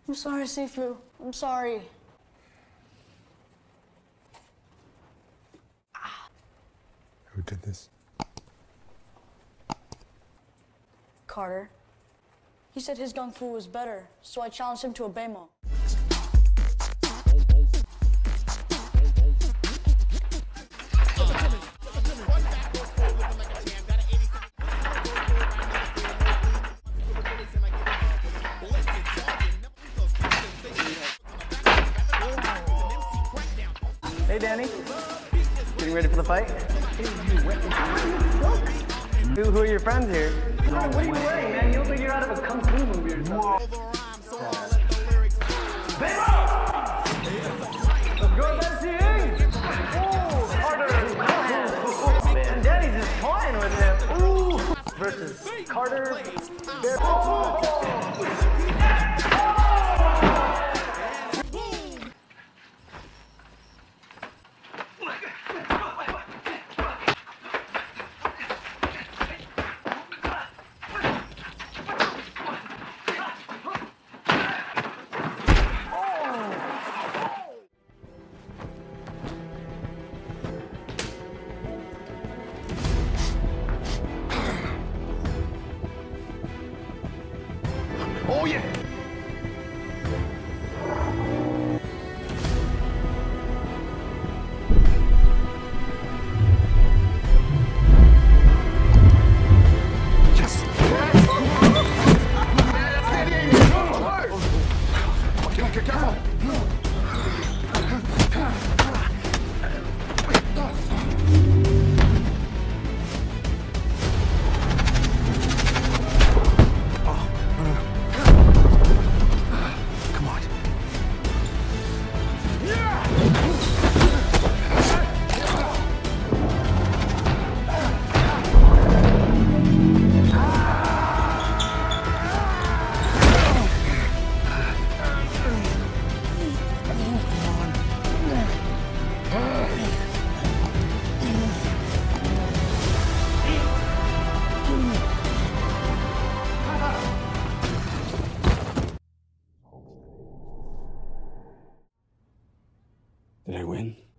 I'm sorry, Sifu. I'm sorry. Who did this? Carter. He said his gung fu was better, so I challenged him to a bemo. Hey, Danny. Getting ready for the fight? Who are your friends here? What are you wearing, man? You look like you're out of a kung fu movie or something. Let's go, Bessie! Oh, Carter! Man, Danny's just toying with him. Ooh! Versus Carter. Oh, yeah! Yes! Careful! Did I win?